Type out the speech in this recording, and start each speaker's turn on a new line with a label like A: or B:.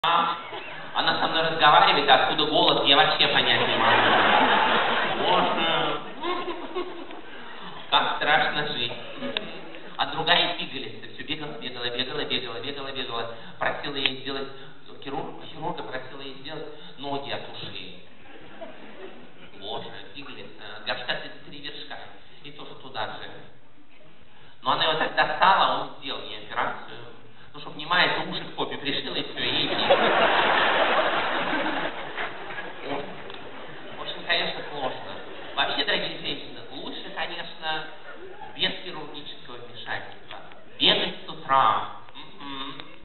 A: Она со мной разговаривает, а откуда голос, я вообще понять не могу. Боже, как страшно жить. А другая пигалица все бегала, просила ей сделать, хирурга просила ей сделать ноги от ушей. Боже, пигалица, горшка 33 вершка, и тоже туда же. Но она его так достала, он сделал.